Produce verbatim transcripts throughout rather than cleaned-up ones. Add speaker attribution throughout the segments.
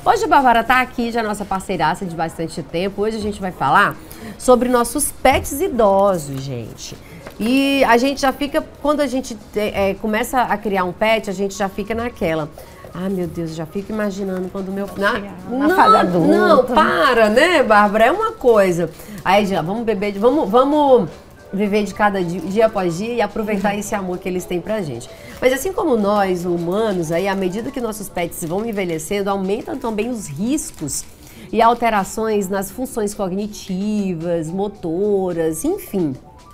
Speaker 1: Hoje a Bárbara tá aqui, já nossa parceiraça de bastante tempo. Hoje a gente vai falar sobre nossos pets idosos, gente. E a gente já fica, quando a gente é, começa a criar um pet, a gente já fica naquela... Ah, meu Deus, já fico imaginando quando o meu... Na,
Speaker 2: na
Speaker 1: não,
Speaker 2: fase adulta.
Speaker 1: Não, para, né, Bárbara? É uma coisa. Aí já, vamos beber, de, vamos, vamos viver de cada dia, dia após dia e aproveitar esse amor que eles têm pra gente. Mas assim como nós, humanos, aí, à medida que nossos pets vão envelhecendo, aumentam também os riscos e alterações nas funções cognitivas, motoras, enfim.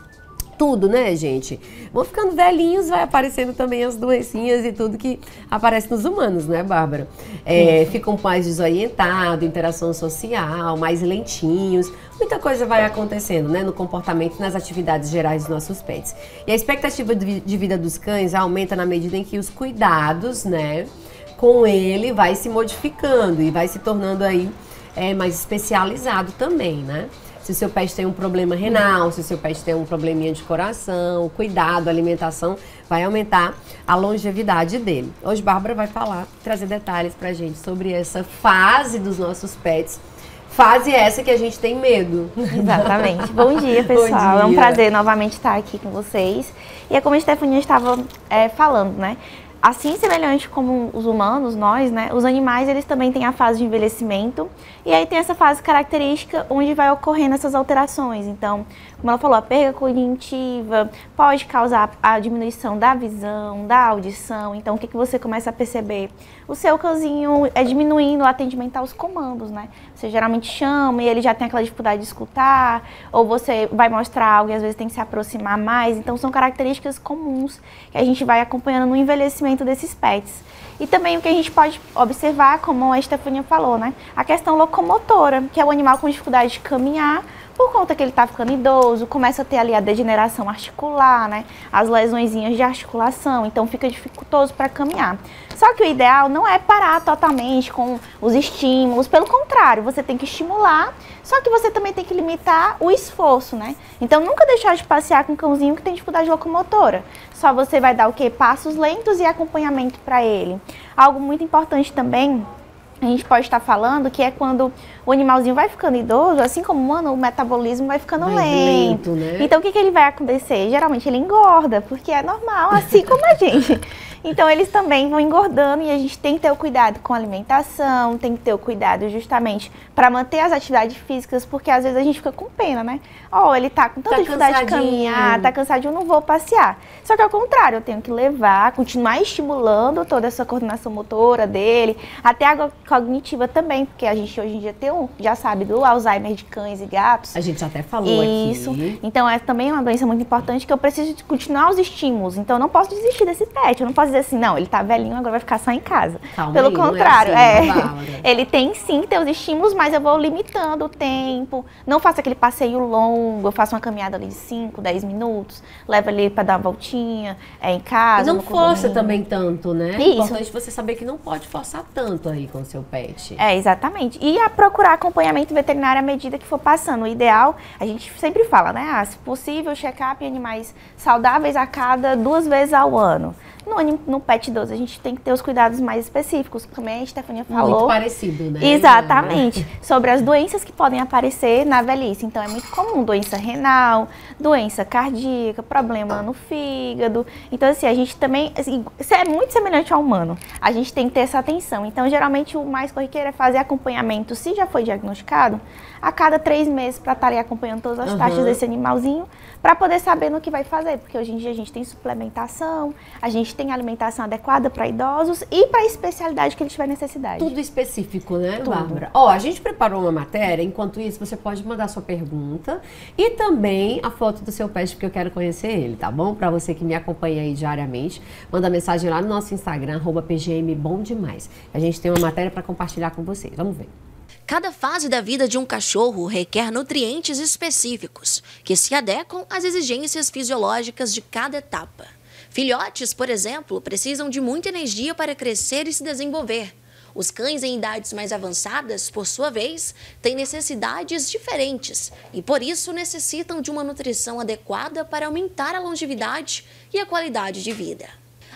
Speaker 1: Tudo, né, gente? Vão ficando velhinhos, vai aparecendo também as doencinhas e tudo que aparece nos humanos, né, Bárbara? É, ficam mais desorientados, interação social, mais lentinhos. Muita coisa vai acontecendo, né, no comportamento e nas atividades gerais dos nossos pets. E a expectativa de vida dos cães aumenta na medida em que os cuidados, né, com ele vai se modificando e vai se tornando aí é, mais especializado também, né? Se o seu pet tem um problema renal, se o seu pet tem um probleminha de coração, cuidado, alimentação, vai aumentar a longevidade dele. Hoje, Bárbara vai falar, trazer detalhes pra gente sobre essa fase dos nossos pets. Fase essa que a gente tem medo.
Speaker 2: Exatamente. Bom dia, pessoal. Bom dia. É um prazer novamente estar aqui com vocês. E é como a Stephanie estava é, falando, né? Assim, semelhante como os humanos, nós, né, os animais, eles também têm a fase de envelhecimento e aí tem essa fase característica onde vai ocorrendo essas alterações. Então, como ela falou, a perda cognitiva pode causar a diminuição da visão, da audição. Então, o que, que você começa a perceber? O seu cãozinho é diminuindo o atendimento aos comandos, né? Você geralmente chama e ele já tem aquela dificuldade de escutar, ou você vai mostrar algo e às vezes tem que se aproximar mais. Então, são características comuns que a gente vai acompanhando no envelhecimento desses pets. E também o que a gente pode observar, como a Estefânia falou, né? A questão locomotora, que é o animal com dificuldade de caminhar, por conta que ele está ficando idoso, começa a ter ali a degeneração articular, né? As lesõezinhas de articulação, então fica dificultoso para caminhar. Só que o ideal não é parar totalmente com os estímulos, pelo contrário, você tem que estimular, só que você também tem que limitar o esforço, né? Então nunca deixar de passear com um cãozinho que tem dificuldade locomotora. Só você vai dar o quê? Passos lentos e acompanhamento para ele. Algo muito importante também, a gente pode estar falando que é quando o animalzinho vai ficando idoso, assim como o humano, o metabolismo vai ficando
Speaker 1: Mais
Speaker 2: lento.
Speaker 1: lento, né?
Speaker 2: Então o que, que ele vai acontecer? Geralmente ele engorda, porque é normal, assim como a gente. Então eles também vão engordando e a gente tem que ter o cuidado com a alimentação, tem que ter o cuidado justamente para manter as atividades físicas, porque às vezes a gente fica com pena, né? Ó, oh, ele tá com tanta
Speaker 1: tá
Speaker 2: dificuldade de caminhar, tá cansadinho, eu não vou passear. Só que ao contrário, eu tenho que levar, continuar estimulando toda essa coordenação motora dele, até a cognitiva também, porque a gente hoje em dia tem um, já sabe do Alzheimer de cães e gatos.
Speaker 1: A gente até falou
Speaker 2: Isso.
Speaker 1: aqui.
Speaker 2: Isso. Então é também uma doença muito importante que eu preciso de continuar os estímulos. Então eu não posso desistir desse pet, eu não posso dizer assim, não, ele tá velhinho, agora vai ficar só em casa.
Speaker 1: Calma
Speaker 2: Pelo
Speaker 1: aí,
Speaker 2: contrário,
Speaker 1: não é assim,
Speaker 2: é. Ele tem sim que ter os estímulos, mas eu vou limitando o tempo. Não faço aquele passeio longo, eu faço uma caminhada ali de cinco, dez minutos, levo ele para dar uma voltinha, é, em casa.
Speaker 1: E não força
Speaker 2: condomínio.
Speaker 1: também tanto, né?
Speaker 2: Isso.
Speaker 1: É importante você saber que não pode forçar tanto aí com o seu pet.
Speaker 2: É, exatamente. E a procurar acompanhamento veterinário à medida que for passando. O ideal, a gente sempre fala, né? Ah, se possível, check-up em animais saudáveis a cada duas vezes ao ano. No, no pet idoso, a gente tem que ter os cuidados mais específicos, como a Estefânia falou.
Speaker 1: Muito parecido, né?
Speaker 2: Exatamente. Sobre as doenças que podem aparecer na velhice. Então, é muito comum doença renal, doença cardíaca, problema no fígado. Então, assim, a gente também... Assim, isso é muito semelhante ao humano. A gente tem que ter essa atenção. Então, geralmente, o mais corriqueiro é fazer acompanhamento, se já foi diagnosticado, a cada três meses para estar ali acompanhando todas as uhum. taxas desse animalzinho, para poder saber no que vai fazer. Porque hoje em dia a gente tem suplementação, a gente tem alimentação adequada para idosos e para a especialidade que ele tiver necessidade.
Speaker 1: Tudo específico, né,
Speaker 2: Tudo.
Speaker 1: Bárbara? Ó, a gente preparou uma matéria, enquanto isso você pode mandar sua pergunta e também a foto do seu pet, porque eu quero conhecer ele, tá bom? Para você que me acompanha aí diariamente, manda mensagem lá no nosso Instagram, arroba P G M Bom Demais. A gente tem uma matéria para compartilhar com vocês. Vamos ver.
Speaker 3: Cada fase da vida de um cachorro requer nutrientes específicos, que se adequam às exigências fisiológicas de cada etapa. Filhotes, por exemplo, precisam de muita energia para crescer e se desenvolver. Os cães em idades mais avançadas, por sua vez, têm necessidades diferentes e, por isso, necessitam de uma nutrição adequada para aumentar a longevidade e a qualidade de vida.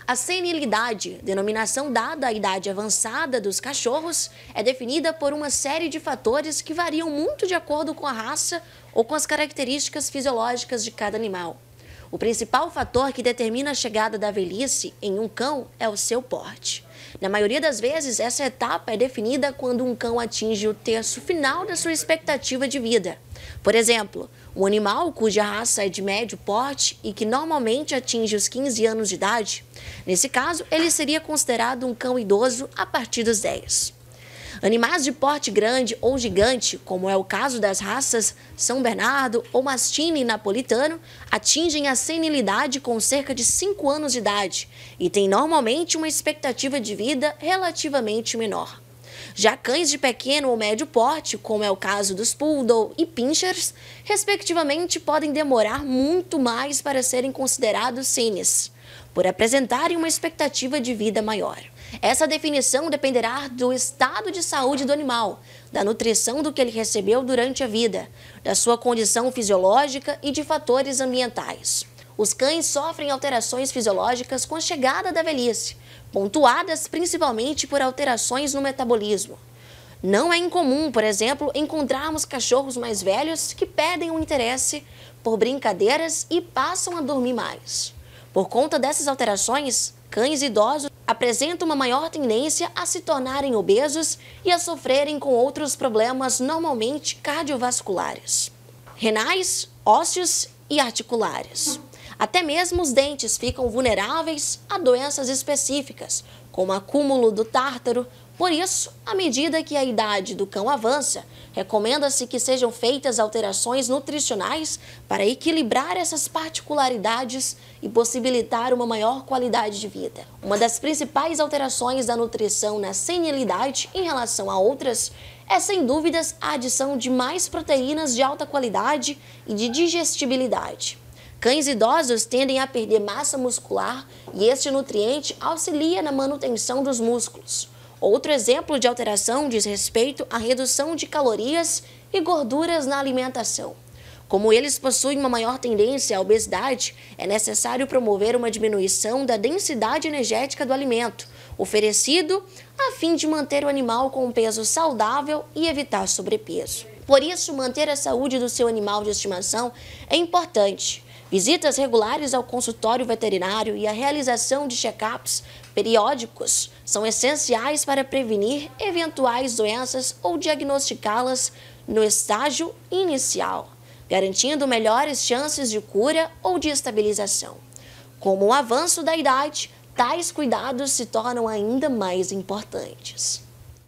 Speaker 3: A senilidade, denominação dada à idade avançada dos cachorros, é definida por uma série de fatores que variam muito de acordo com a raça ou com as características fisiológicas de cada animal. O principal fator que determina a chegada da velhice em um cão é o seu porte. Na maioria das vezes, essa etapa é definida quando um cão atinge o terço final da sua expectativa de vida. Por exemplo, um animal cuja raça é de médio porte e que normalmente atinge os quinze anos de idade, nesse caso, ele seria considerado um cão idoso a partir dos dez. Animais de porte grande ou gigante, como é o caso das raças São Bernardo ou Mastim napolitano, atingem a senilidade com cerca de cinco anos de idade e têm normalmente uma expectativa de vida relativamente menor. Já cães de pequeno ou médio porte, como é o caso dos Poodle e Pinschers, respectivamente, podem demorar muito mais para serem considerados senis, por apresentarem uma expectativa de vida maior. Essa definição dependerá do estado de saúde do animal, da nutrição do que ele recebeu durante a vida, da sua condição fisiológica e de fatores ambientais. Os cães sofrem alterações fisiológicas com a chegada da velhice, pontuadas principalmente por alterações no metabolismo. Não é incomum, por exemplo, encontrarmos cachorros mais velhos que perdem o interesse por brincadeiras e passam a dormir mais. Por conta dessas alterações, cães idosos apresentam uma maior tendência a se tornarem obesos e a sofrerem com outros problemas normalmente cardiovasculares, renais, ósseos e articulares. Até mesmo os dentes ficam vulneráveis a doenças específicas, como acúmulo do tártaro. Por isso, à medida que a idade do cão avança, recomenda-se que sejam feitas alterações nutricionais para equilibrar essas particularidades e possibilitar uma maior qualidade de vida. Uma das principais alterações da nutrição na senilidade em relação a outras é, sem dúvidas, a adição de mais proteínas de alta qualidade e de digestibilidade. Cães idosos tendem a perder massa muscular e este nutriente auxilia na manutenção dos músculos. Outro exemplo de alteração diz respeito à redução de calorias e gorduras na alimentação. Como eles possuem uma maior tendência à obesidade, é necessário promover uma diminuição da densidade energética do alimento oferecido a fim de manter o animal com um peso saudável e evitar sobrepeso. Por isso, manter a saúde do seu animal de estimação é importante. Visitas regulares ao consultório veterinário e a realização de check-ups periódicos são essenciais para prevenir eventuais doenças ou diagnosticá-las no estágio inicial, garantindo melhores chances de cura ou de estabilização. Com o avanço da idade, tais cuidados se tornam ainda mais importantes.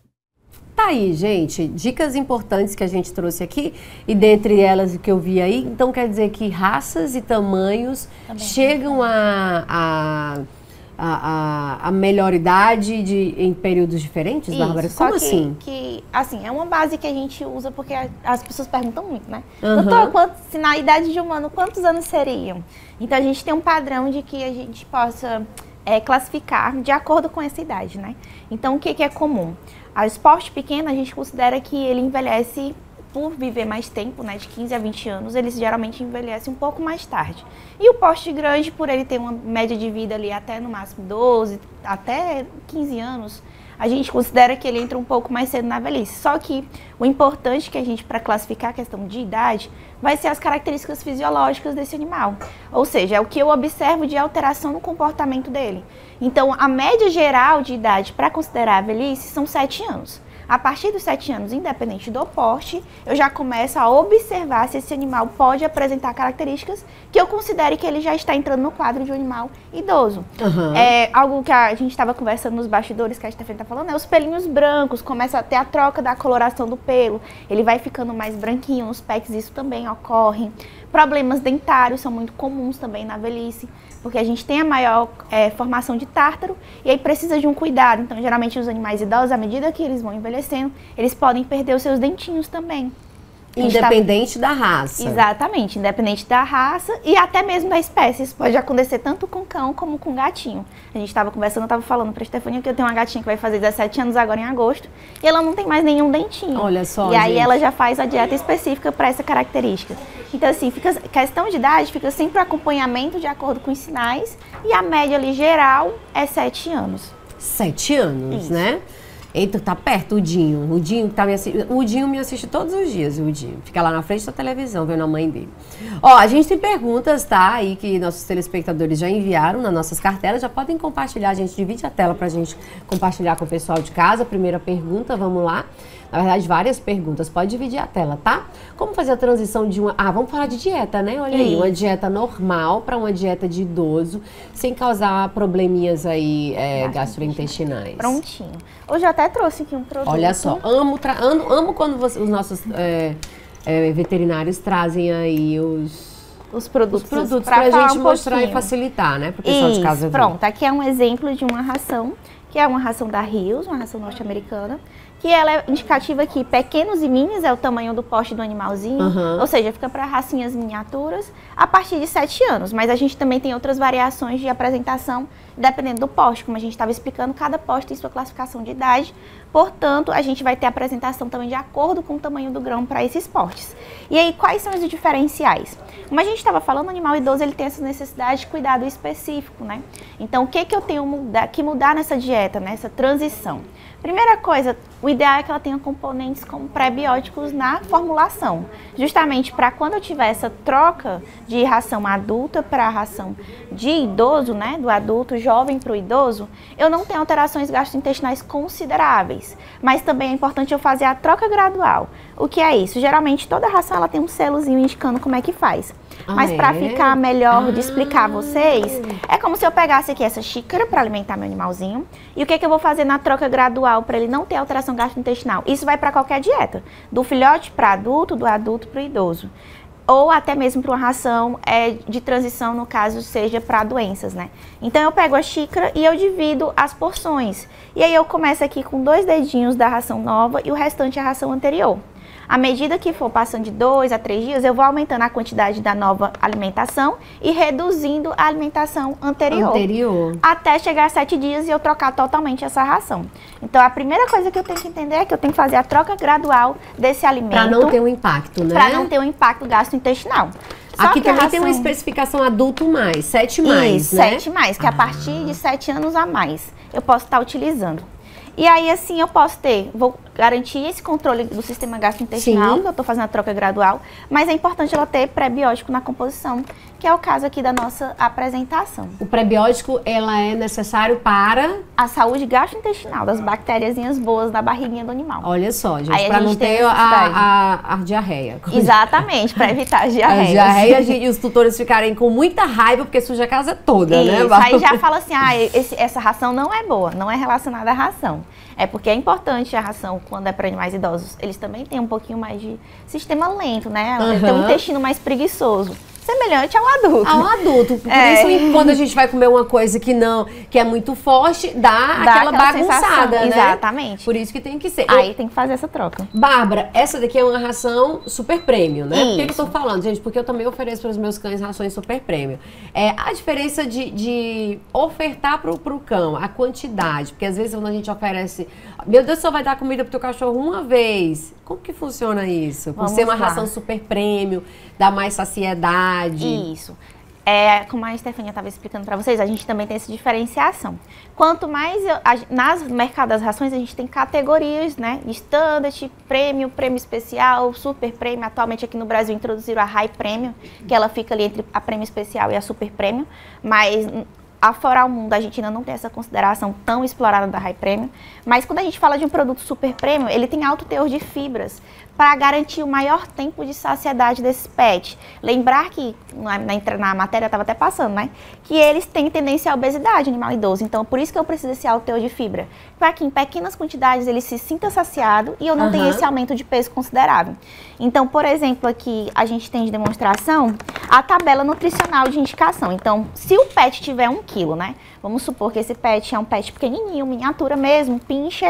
Speaker 1: Tá aí, gente, dicas importantes que a gente trouxe aqui e dentre elas o que eu vi aí, então quer dizer que raças e tamanhos também chegam a, a, a, a melhor idade de, em períodos diferentes,
Speaker 2: Isso,
Speaker 1: Bárbara? Como
Speaker 2: que,
Speaker 1: assim?
Speaker 2: Que, assim, é uma base que a gente usa porque as pessoas perguntam muito, né?
Speaker 1: Uhum.
Speaker 2: Doutor, quanto, se na idade de humano, quantos anos seriam? Então a gente tem um padrão de que a gente possa é, classificar de acordo com essa idade, né? Então o que, que é comum? O esporte pequeno, a gente considera que ele envelhece, por viver mais tempo, né, de quinze a vinte anos, eles geralmente envelhecem um pouco mais tarde. E o porte grande, por ele ter uma média de vida ali até no máximo doze, até quinze anos, a gente considera que ele entra um pouco mais cedo na velhice. Só que o importante que a gente, para classificar a questão de idade, vai ser as características fisiológicas desse animal. Ou seja, é o que eu observo de alteração no comportamento dele. Então, a média geral de idade para considerar a velhice são sete anos. A partir dos sete anos, independente do porte, eu já começo a observar se esse animal pode apresentar características que eu considere que ele já está entrando no quadro de um animal idoso. Uhum. É algo que a gente estava conversando nos bastidores, que a Stephanie está falando, é os pelinhos brancos, começa a ter a troca da coloração do pelo, ele vai ficando mais branquinho nos pets, isso também ocorre. Problemas dentários são muito comuns também na velhice, porque a gente tem a maior é, formação de tártaro e aí precisa de um cuidado. Então, geralmente, os animais idosos, à medida que eles vão envelhecendo, eles podem perder os seus dentinhos também.
Speaker 1: Independente tá... da raça.
Speaker 2: Exatamente, independente da raça e até mesmo da espécie. Isso pode acontecer tanto com cão como com gatinho. A gente estava conversando, eu estava falando para a Stefania que eu tenho uma gatinha que vai fazer dezessete anos agora em agosto e ela não tem mais nenhum dentinho.
Speaker 1: Olha só,
Speaker 2: E aí
Speaker 1: gente.
Speaker 2: ela já faz a dieta específica para essa característica. Então assim, fica, questão de idade fica sempre o acompanhamento de acordo com os sinais e a média ali geral é sete anos.
Speaker 1: Sete anos, Isso. né? Eita, tá perto o Dinho. O Dinho, tá me assi... o Dinho me assiste todos os dias, o Dinho. Fica lá na frente da televisão, vendo a mãe dele. Ó, a gente tem perguntas, tá? Aí que nossos telespectadores já enviaram nas nossas cartelas. Já podem compartilhar, a gente divide a tela pra gente compartilhar com o pessoal de casa. Primeira pergunta, vamos lá. Na verdade, várias perguntas. Pode dividir a tela, tá? Como fazer a transição de uma... Ah, vamos falar de dieta, né? Olha aí, uma dieta normal para uma dieta de idoso, sem causar probleminhas aí é, gastrointestinais.
Speaker 2: Prontinho. Hoje eu até trouxe aqui um produto.
Speaker 1: Olha só, amo, tra... amo, amo quando você, os nossos é, é, veterinários trazem aí os...
Speaker 2: Os produtos,
Speaker 1: os produtos pra, pra gente um mostrar pouquinho. E facilitar, né? Pro pessoal
Speaker 2: Isso,
Speaker 1: de casa ver.
Speaker 2: Pronto, aqui é um exemplo de uma ração, que é uma ração da Rios, uma ração norte-americana, que ela é indicativa que pequenos e minis é o tamanho do porte do animalzinho, uhum. ou seja, fica para racinhas miniaturas a partir de sete anos. Mas a gente também tem outras variações de apresentação, dependendo do porte, como a gente estava explicando, cada porte tem sua classificação de idade, portanto, a gente vai ter apresentação também de acordo com o tamanho do grão para esses portes. E aí, quais são os diferenciais? Como a gente estava falando, o animal idoso ele tem essa necessidade de cuidado específico, né? Então, o que, que eu tenho muda, que mudar nessa dieta, nessa transição? Primeira coisa, o ideal é que ela tenha componentes como pré-bióticos na formulação, justamente para quando eu tiver essa troca de ração adulta para ração de idoso, né, do adulto jovem para o idoso, eu não tenho alterações gastrointestinais consideráveis, mas também é importante eu fazer a troca gradual. O que é isso? Geralmente toda ração ela tem um selozinho indicando como é que faz. Ah, Mas para é? ficar melhor ah. de explicar a vocês, é como se eu pegasse aqui essa xícara para alimentar meu animalzinho. E o que, que eu vou fazer na troca gradual para ele não ter alteração gastrointestinal? Isso vai para qualquer dieta, do filhote para adulto, do adulto para o idoso. Ou até mesmo para uma ração é, de transição, no caso, seja para doenças, né? Então eu pego a xícara e eu divido as porções. E aí eu começo aqui com dois dedinhos da ração nova e o restante é a ração anterior. À medida que for passando de dois a três dias, eu vou aumentando a quantidade da nova alimentação e reduzindo a alimentação anterior. Anterior. Até chegar a sete dias e eu trocar totalmente essa ração. Então, a primeira coisa que eu tenho que entender é que eu tenho que fazer a troca gradual desse alimento. Para
Speaker 1: não ter um impacto, né?
Speaker 2: Para não ter um impacto gastrointestinal. Só
Speaker 1: Aqui também
Speaker 2: ração...
Speaker 1: tem uma especificação adulto mais, sete mais,
Speaker 2: Isso,
Speaker 1: né?
Speaker 2: sete mais, que ah. a partir de sete anos a mais eu posso estar utilizando. E aí, assim, eu posso ter, vou garantir esse controle do sistema gastrointestinal, Sim. que eu estou fazendo a troca gradual, mas é importante ela ter pré-biótico na composição, que é o caso aqui da nossa apresentação. O
Speaker 1: pré-biótico, ela é necessário para...
Speaker 2: a saúde gastrointestinal, das bactériazinhas boas da barriguinha do animal.
Speaker 1: Olha só, gente, para não ter a, a, a diarreia.
Speaker 2: Exatamente, para evitar as diarreias.
Speaker 1: A diarreia e os tutores ficarem com muita raiva, porque suja a casa toda,
Speaker 2: Isso,
Speaker 1: né?
Speaker 2: Aí já fala assim, ah, esse, essa ração não é boa, não é relacionada à ração. É porque é importante a ração, quando é para animais idosos, eles também têm um pouquinho mais de sistema lento, né? Uhum. Tem um intestino mais preguiçoso. Semelhante ao adulto.
Speaker 1: Ao adulto. Por é. isso, quando a gente vai comer uma coisa que não, que é muito forte, dá, dá aquela, aquela bagunçada, sensação, né?
Speaker 2: Exatamente.
Speaker 1: Por isso que tem que ser.
Speaker 2: Aí
Speaker 1: eu...
Speaker 2: tem que fazer essa troca.
Speaker 1: Bárbara, essa daqui é uma ração super premium, né? Isso. Por que, que eu tô falando, gente? Porque eu também ofereço para os meus cães rações super premium. É a diferença de, de ofertar pro, pro cão, a quantidade. Porque às vezes quando a gente oferece, meu Deus, só vai dar comida pro teu cachorro uma vez. Como que funciona isso? Por Vamos ser uma lá. ração super premium, dá mais saciedade.
Speaker 2: Isso. É, como a Stefania estava explicando para vocês, a gente também tem essa diferenciação. Quanto mais, eu, a, nas mercados das rações, a gente tem categorias, né? Standard, Premium, Premium Especial, Super Premium. Atualmente aqui no Brasil introduziram a High Premium, que ela fica ali entre a Premium Especial e a Super Premium. Mas afora o mundo, a gente ainda não tem essa consideração tão explorada da High Premium. Mas quando a gente fala de um produto Super Premium, ele tem alto teor de fibras para garantir o maior tempo de saciedade desse pet. Lembrar que, na, na, na matéria estava até passando, né? Que eles têm tendência à obesidade, animal idoso. Então, por isso que eu preciso desse alto teor de fibra. Para que em pequenas quantidades ele se sinta saciado e eu não uhum. tenha esse aumento de peso considerável. Então, por exemplo, aqui a gente tem de demonstração a tabela nutricional de indicação. Então, se o pet tiver um quilo, né? Vamos supor que esse pet é um pet pequenininho, miniatura mesmo, pincher.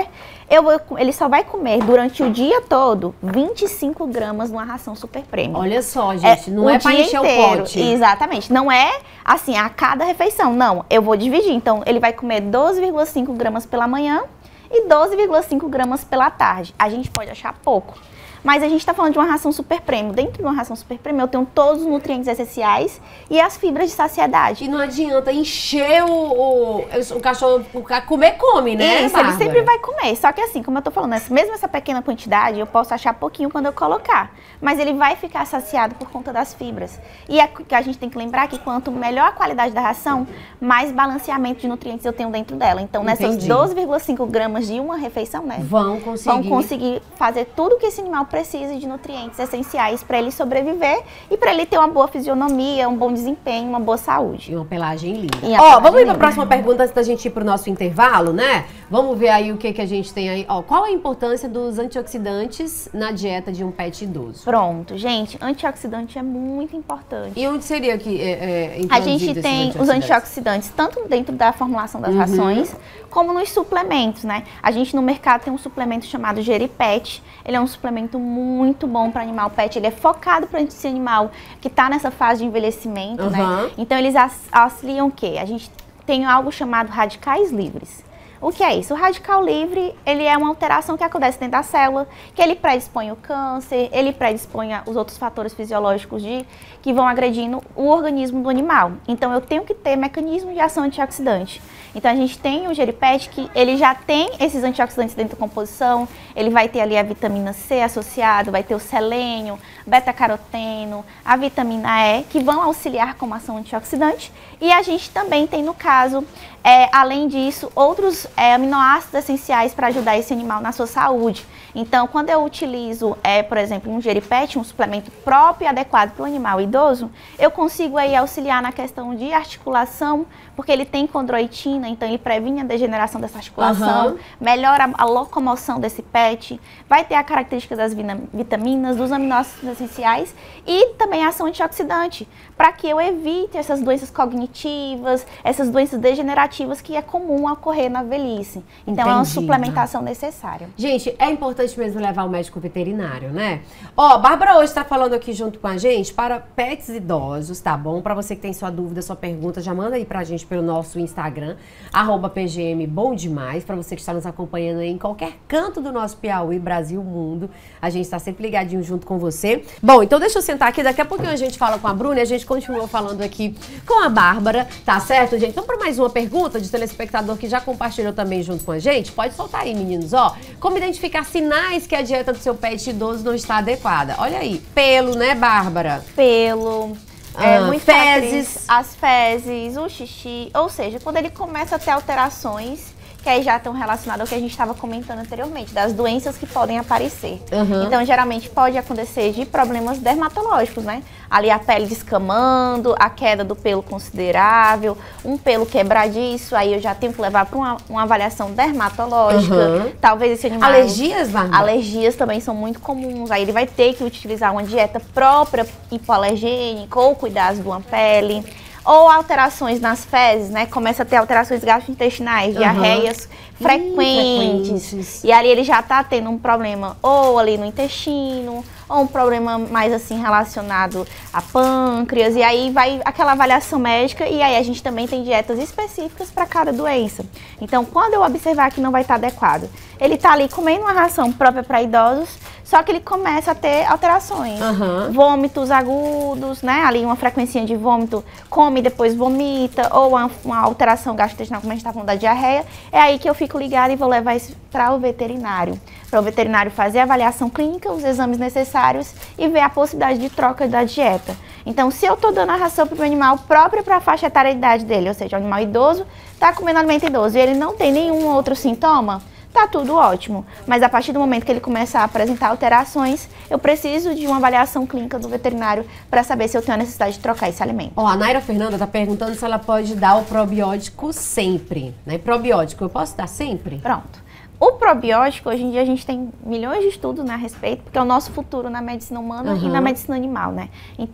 Speaker 2: eu vou, ele só vai comer durante o dia todo vinte e cinco gramas numa ração super premium.
Speaker 1: Olha só, gente, é, não é para encher
Speaker 2: inteiro,
Speaker 1: o pote.
Speaker 2: Exatamente, não é assim a cada refeição, não. Eu vou dividir, então ele vai comer doze vírgula cinco gramas pela manhã e doze vírgula cinco gramas pela tarde. A gente pode achar pouco, mas a gente está falando de uma ração super premium. Dentro de uma ração super premium eu tenho todos os nutrientes essenciais e as fibras de saciedade.
Speaker 1: E não adianta encher o, o, o cachorro, o comer come, né,
Speaker 2: Isso,
Speaker 1: Bárbara?
Speaker 2: ele sempre vai comer. Só que assim, como eu tô falando, mesmo essa pequena quantidade, eu posso achar pouquinho quando eu colocar. Mas ele vai ficar saciado por conta das fibras. E a, a gente tem que lembrar que quanto melhor a qualidade da ração, mais balanceamento de nutrientes eu tenho dentro dela. Então, nessas doze vírgula cinco gramas de uma refeição, né?
Speaker 1: Vão conseguir.
Speaker 2: Vão conseguir fazer tudo que esse animal precisa de nutrientes essenciais para ele sobreviver e para ele ter uma boa fisionomia, um bom desempenho, uma boa saúde.
Speaker 1: E uma pelagem linda.
Speaker 2: Ó,
Speaker 1: vamos ir para a próxima pergunta antes da gente ir para o nosso intervalo, né? Vamos ver aí o que, que a gente tem aí. Ó, qual a importância dos antioxidantes na dieta de um pet idoso?
Speaker 2: Pronto, gente, antioxidante é muito importante.
Speaker 1: E onde seria que é, é,
Speaker 2: a gente tem antioxidantes? Os antioxidantes tanto dentro da formulação das uhum. rações, como nos suplementos, né? A gente no mercado tem um suplemento chamado Geripet. Ele é um suplemento muito bom para animal pet. Ele é focado para esse animal que está nessa fase de envelhecimento, uhum. né? Então eles auxiliam o quê? A gente tem algo chamado radicais livres. O que é isso? O radical livre, ele é uma alteração que acontece dentro da célula, que ele predispõe o câncer, ele predispõe os outros fatores fisiológicos de, que vão agredindo o organismo do animal. Então, eu tenho que ter mecanismo de ação antioxidante. Então, a gente tem o Geripet, que ele já tem esses antioxidantes dentro da composição, ele vai ter ali a vitamina C associado, vai ter o selênio, beta-caroteno, a vitamina E, que vão auxiliar como ação antioxidante. E a gente também tem, no caso, é, além disso, outros é, aminoácidos essenciais para ajudar esse animal na sua saúde. Então, quando eu utilizo, é, por exemplo, um Geripet, um suplemento próprio e adequado para o animal idoso, eu consigo aí auxiliar na questão de articulação, porque ele tem condroitina, então ele previne a degeneração dessa articulação, uhum. melhora a locomoção desse pet, vai ter a característica das vitaminas, dos aminoácidos essenciais e também a ação antioxidante, para que eu evite essas doenças cognitivas, essas doenças degenerativas que é comum ocorrer na velhice. Então, Entendi. É uma suplementação necessária.
Speaker 1: Gente, é importante mesmo levar o médico veterinário, né? Ó, Bárbara hoje está falando aqui junto com a gente para pets idosos, tá bom? Para você que tem sua dúvida, sua pergunta, já manda aí pra gente pelo nosso Instagram, arroba P G M Bom Demais, para você que está nos acompanhando aí em qualquer canto do nosso Piauí, Brasil, mundo. A gente está sempre ligadinho junto com você. Bom, então deixa eu sentar aqui, daqui a pouquinho a gente fala com a Bruna e a gente continua falando aqui com a Bárbara, tá certo, gente? Então, para mais uma pergunta de telespectador que já compartilhou também junto com a gente, pode soltar aí, meninos, ó. Como identificar sinais que a dieta do seu pet idoso não está adequada? Olha aí, pelo, né, Bárbara?
Speaker 2: Pelo... É,
Speaker 1: ah,
Speaker 2: muito
Speaker 1: fezes.
Speaker 2: As fezes, o xixi, ou seja, quando ele começa a ter alterações que aí já estão relacionadas ao que a gente estava comentando anteriormente, das doenças que podem aparecer. Uhum. Então, geralmente pode acontecer de problemas dermatológicos, né? Ali a pele descamando, a queda do pelo considerável, um pelo quebradiço, aí eu já tenho que levar para uma, uma avaliação dermatológica. Uhum. Talvez esse animal...
Speaker 1: Alergias, Bárbara?
Speaker 2: Alergias também são muito comuns. Aí ele vai ter que utilizar uma dieta própria, hipoalergênica, ou cuidar de uma pele. Ou alterações nas fezes, né? Começa a ter alterações gastrointestinais, uhum. diarreias frequentes. frequentes. E ali ele já tá tendo um problema ou ali no intestino, ou um problema mais assim relacionado a pâncreas. E aí vai aquela avaliação médica e aí a gente também tem dietas específicas para cada doença. Então, quando eu observar que não vai estar adequado, ele tá ali comendo uma ração própria para idosos, só que ele começa a ter alterações. Uhum. Vômitos agudos, né? Ali uma frequência de vômito, come e depois vomita, ou uma, uma alteração gastrointestinal, como a gente está falando da diarreia. É aí que eu fico ligada e vou levar isso para o veterinário. Para o veterinário fazer a avaliação clínica, os exames necessários e ver a possibilidade de troca da dieta. Então, se eu estou dando a ração para o animal própria para a faixa etária de idade dele, ou seja, o animal idoso está comendo alimento idoso e ele não tem nenhum outro sintoma, tá tudo ótimo, mas a partir do momento que ele começa a apresentar alterações, eu preciso de uma avaliação clínica do veterinário para saber se eu tenho a necessidade de trocar esse alimento.
Speaker 1: Ó, a Naira Fernanda tá perguntando se ela pode dar o probiótico sempre, né? Probiótico, eu posso dar sempre?
Speaker 2: Pronto. O probiótico, hoje em dia a gente tem milhões de estudos, né, a respeito, porque é o nosso futuro na medicina humana uhum. e na medicina animal, né? Então,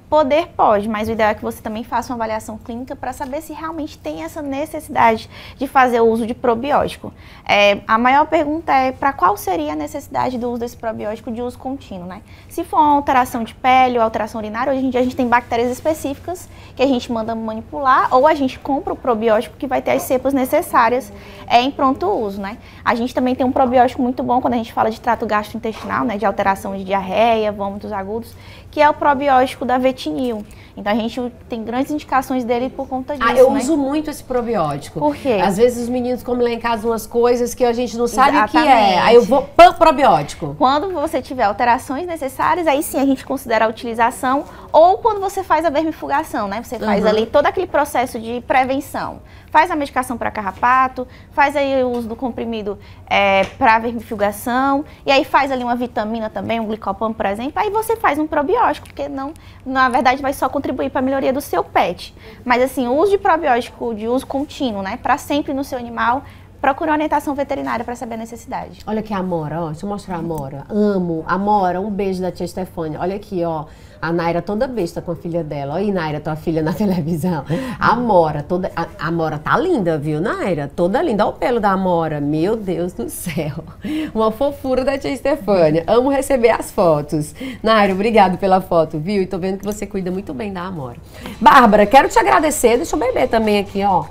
Speaker 2: Poder pode, mas o ideal é que você também faça uma avaliação clínica para saber se realmente tem essa necessidade de fazer o uso de probiótico. É, a maior pergunta é para qual seria a necessidade do uso desse probiótico de uso contínuo, né? Se for uma alteração de pele ou alteração urinária, hoje em dia a gente tem bactérias específicas que a gente manda manipular ou a gente compra o probiótico que vai ter as cepas necessárias é, em pronto uso, né? A gente também tem um probiótico muito bom quando a gente fala de trato gastrointestinal, né? De alteração de diarreia, vômitos agudos, que é o probiótico da Vetinil. Então a gente tem grandes indicações dele por conta disso,
Speaker 1: Ah, eu
Speaker 2: né?
Speaker 1: uso muito esse probiótico.
Speaker 2: Por quê?
Speaker 1: Às vezes os meninos comem lá em casa umas coisas que a gente não sabe
Speaker 2: Exatamente.
Speaker 1: o que é. Aí eu vou pão probiótico.
Speaker 2: Quando você tiver alterações necessárias, aí sim a gente considera a utilização, ou quando você faz a vermifugação, né? Você faz
Speaker 1: Uhum.
Speaker 2: ali todo aquele processo de prevenção. Faz a medicação para carrapato, faz aí o uso do comprimido é, para vermifugação, e aí faz ali uma vitamina também, um glicopam, por exemplo, aí você faz um probiótico, porque não, na verdade vai só contribuir para a melhoria do seu pet. Mas assim, o uso de probiótico de uso contínuo, né? Para sempre no seu animal, procure uma orientação veterinária para saber a necessidade.
Speaker 1: Olha aqui a Amora, ó. Deixa eu mostrar a Amora. Amo. Amora, um beijo da tia Stefânia. Olha aqui, ó. A Naira toda besta com a filha dela. Olha aí, Naira, tua filha na televisão. A Amora, toda... A a Amora tá linda, viu, Naira? Toda linda. Olha o pelo da Amora. Meu Deus do céu. Uma fofura da tia Stefânia. Amo receber as fotos. Naira, obrigado pela foto, viu? E tô vendo que você cuida muito bem da Amora. Bárbara, quero te agradecer. Deixa eu beber também aqui, ó.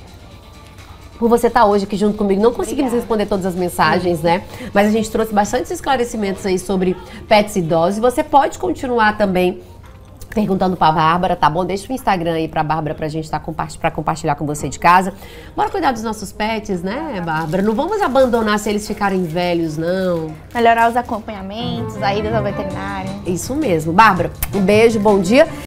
Speaker 1: Por você estar hoje aqui junto comigo. Não conseguimos
Speaker 2: Obrigada.
Speaker 1: responder todas as mensagens, né? Mas a gente trouxe bastantes esclarecimentos aí sobre pets idosos. E você pode continuar também perguntando pra Bárbara, tá bom? Deixa o Instagram aí pra Bárbara pra gente tá compa pra compartilhar com você de casa. Bora cuidar dos nossos pets, né, Bárbara? Não vamos abandonar se eles ficarem velhos, não.
Speaker 2: Melhorar os acompanhamentos, a ida ao veterinário.
Speaker 1: Isso mesmo. Bárbara, um beijo, bom dia.